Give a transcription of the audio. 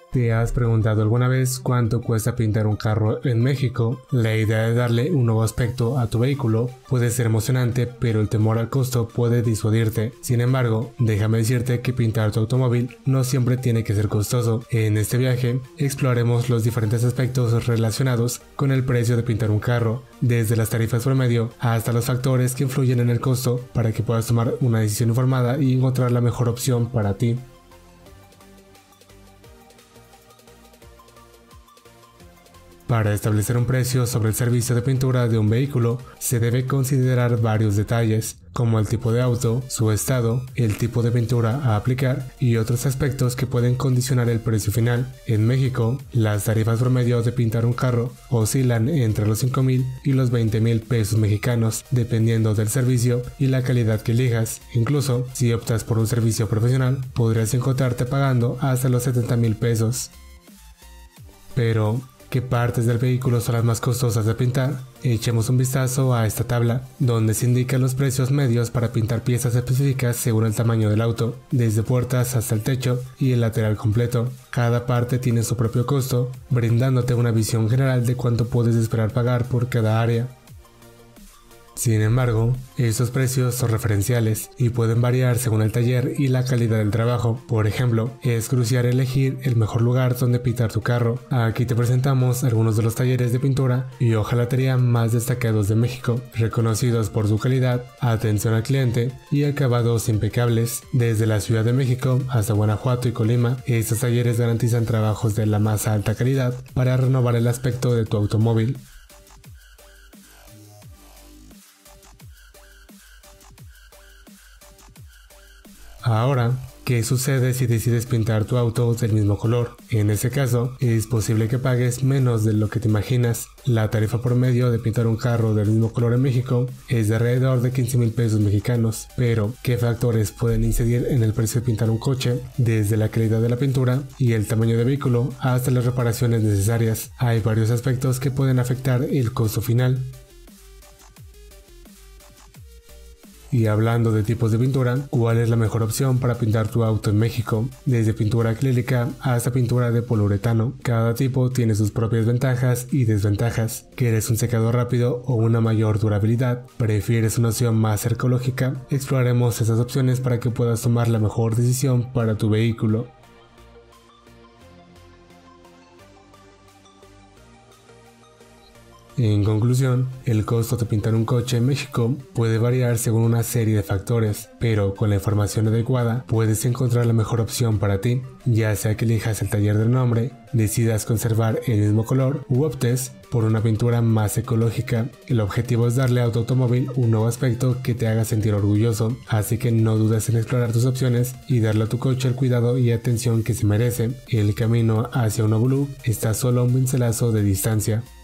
¿Te has preguntado alguna vez cuánto cuesta pintar un carro en México? La idea de darle un nuevo aspecto a tu vehículo puede ser emocionante, pero el temor al costo puede disuadirte. Sin embargo, déjame decirte que pintar tu automóvil no siempre tiene que ser costoso. En este viaje exploraremos los diferentes aspectos relacionados con el precio de pintar un carro, desde las tarifas promedio hasta los factores que influyen en el costo, para que puedas tomar una decisión informada y encontrar la mejor opción para ti. Para establecer un precio sobre el servicio de pintura de un vehículo, se debe considerar varios detalles, como el tipo de auto, su estado, el tipo de pintura a aplicar y otros aspectos que pueden condicionar el precio final. En México, las tarifas promedio de pintar un carro oscilan entre los 5,000 y los 20,000 pesos mexicanos, dependiendo del servicio y la calidad que elijas. Incluso, si optas por un servicio profesional, podrías encontrarte pagando hasta los 70,000 pesos. Pero, ¿qué partes del vehículo son las más costosas de pintar? Echemos un vistazo a esta tabla, donde se indican los precios medios para pintar piezas específicas según el tamaño del auto, desde puertas hasta el techo y el lateral completo. Cada parte tiene su propio costo, brindándote una visión general de cuánto puedes esperar pagar por cada área. Sin embargo, estos precios son referenciales y pueden variar según el taller y la calidad del trabajo. Por ejemplo, es crucial elegir el mejor lugar donde pintar tu carro. Aquí te presentamos algunos de los talleres de pintura y hojalatería más destacados de México, reconocidos por su calidad, atención al cliente y acabados impecables. Desde la Ciudad de México hasta Guanajuato y Colima, estos talleres garantizan trabajos de la más alta calidad para renovar el aspecto de tu automóvil. Ahora, ¿qué sucede si decides pintar tu auto del mismo color? En ese caso, es posible que pagues menos de lo que te imaginas. La tarifa promedio de pintar un carro del mismo color en México es de alrededor de 15,000 pesos mexicanos. Pero, ¿qué factores pueden incidir en el precio de pintar un coche? Desde la calidad de la pintura y el tamaño del vehículo hasta las reparaciones necesarias. Hay varios aspectos que pueden afectar el costo final. Y hablando de tipos de pintura, ¿cuál es la mejor opción para pintar tu auto en México? Desde pintura acrílica hasta pintura de poliuretano, cada tipo tiene sus propias ventajas y desventajas. ¿Quieres un secado rápido o una mayor durabilidad? ¿Prefieres una opción más ecológica? Exploraremos esas opciones para que puedas tomar la mejor decisión para tu vehículo. En conclusión, el costo de pintar un coche en México puede variar según una serie de factores, pero con la información adecuada puedes encontrar la mejor opción para ti, ya sea que elijas el taller de nombre, decidas conservar el mismo color u optes por una pintura más ecológica. El objetivo es darle a tu automóvil un nuevo aspecto que te haga sentir orgulloso, así que no dudes en explorar tus opciones y darle a tu coche el cuidado y atención que se merece. El camino hacia un nuevo look está solo a un pincelazo de distancia.